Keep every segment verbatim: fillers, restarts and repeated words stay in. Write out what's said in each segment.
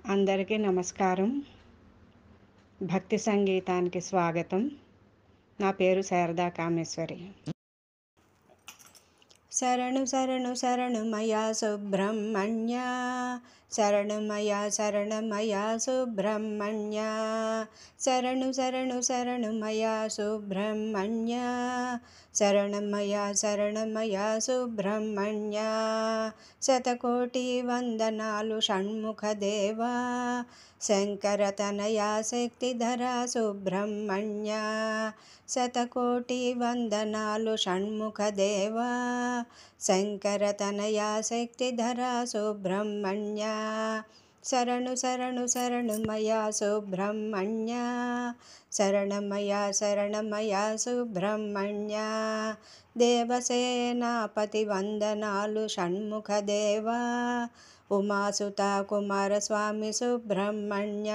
అందరికీ నమస్కారం. భక్తి సంగీతానికి స్వాగతం. నా పేరు శారదా కామేశ్వరి. శరణు శరణు శరణుమయా సుబ్రహ్మణ్య, శరణుమయా శరణమయా సుబ్రహ్మణ్య, శరణు శరణు శరణుమయా సుబ్రహ్మణ్య, శరణమయా శరణమయా సుబ్రహ్మణ్య. శతకోటి వందనాలు షణ్ముఖ దేవా, శంకర తనయా శక్తిధరా సుబ్రహ్మణ్య. శతకోటి వందనాలు షణ్ముఖ దేవా, శంకర తనయా శక్తిధరా సుబ్రహ్మణ్య. శరణు శరణు శరణుమయా సుబ్రహ్మణ్య, శరణమయా శరణమయా సుబ్రహ్మణ్య. దేవసేనాపతి వందనాలు షణ్ముఖ దేవా, ఉమాసుత కుమారస్వామి సుబ్రహ్మణ్య.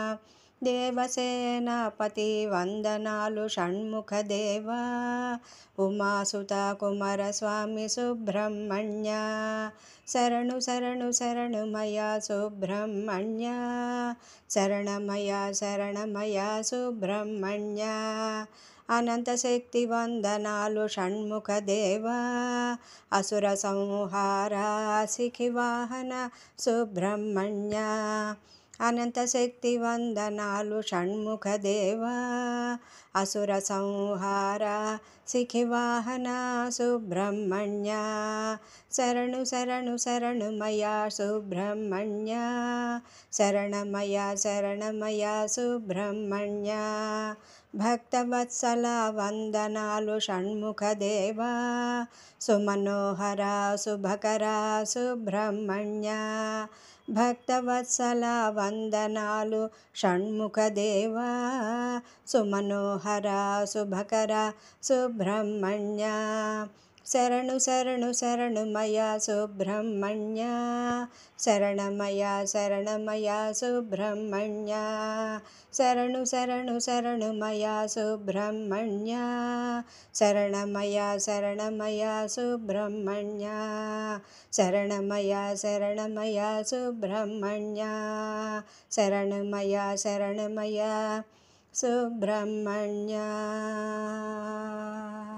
దేవసేనాపతి వందనాలు షణ్ముఖ దేవా, ఉమాసుత కుమారస్వామి సుబ్రహ్మణ్య. శరణు శరణు శరణుమయా సుబ్రహ్మణ్య, శరణమయా శరణమయా సుబ్రహ్మణ్య. అనంత శక్తి వందనాలు షణ్ముఖ దేవా, అసుర సంహార శిఖి వాహన సుబ్రహ్మణ్య. అనంత శక్తి వందనాలు షణ్ముఖ దేవా, అసుర సంహార శిఖి వాహన సుబ్రహ్మణ్య. శరణు శరణు శరణుమయా సుబ్రహ్మణ్య, శరణమయా శరణమయా సుబ్రహ్మణ్య. భక్తవత్సల వందనాలు షణ్ముఖ దేవా, సుమనోహర శుభకర సుబ్రహ్మణ్య. భక్తవత్సల వందనాలు షణ్ముఖ దేవా, సుమనోహర శుభకర సుబ్రహ్మణ్య. శరణు శరణు శరణుమయా సుబ్రహ్మణ్య, శరణమయా శరణమయా సుబ్రహ్మణ్య. శరణు శరణు శరణుమయా సుబ్రహ్మణ్య, శరణమయా శరణమయా సుబ్రహ్మణ్య. శరణమయా శరణమయా సుబ్రహ్మణ్య, శరణమయా శరణమయా సుబ్రహ్మణ్య.